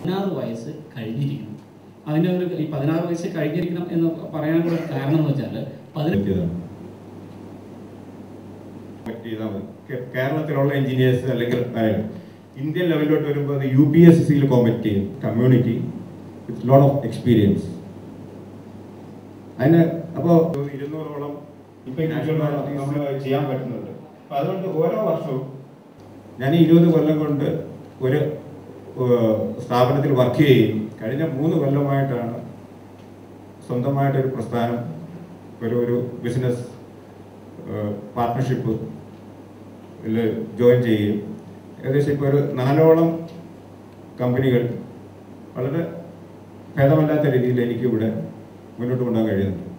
16 വയസ്സ് കഴിഞ്ഞിരിക്കണം. അതിൻ്റെ ഒരു ഈ 16 വയസ്സ് കഴിഞ്ഞിരിക്കണം എന്ന് പറയാനുള്ള കാരണം എന്ന് വെച്ചാൽ കേരളത്തിലുള്ള എഞ്ചിനീയേഴ്സ് അല്ലെങ്കിൽ ഇന്ത്യൻ ലെവലിലോട്ട് വരുമ്പോൾ അത് UPSCയിൽ കോമ്പറ്റ് ചെയ്യും. Community with lot of experience. അതിന് അപ്പോൾ 200ഓളം നമ്മൾ ചെയ്യാൻ പറ്റുന്നുണ്ട്. അപ്പം അതുകൊണ്ട് ഓരോ വർഷവും ഞാൻ 20 കൊല്ലം കൊണ്ട് ഒരു സ്ഥാപനത്തിൽ വർക്ക് ചെയ്യുകയും കഴിഞ്ഞ 3 കൊല്ലമായിട്ടാണ് സ്വന്തമായിട്ടൊരു പ്രസ്ഥാനം, ഒരു ബിസിനസ് പാർട്ട്ണർഷിപ്പ് ജോയിൻ ചെയ്യുകയും ഏകദേശം ഇപ്പോൾ ഒരു 4ഓളം കമ്പനികൾ വളരെ ഭേദമല്ലാത്ത രീതിയിൽ എനിക്ക് ഇവിടെ മുന്നോട്ട് കൊണ്ടുപോകാൻ കഴിയുന്നുണ്ട്.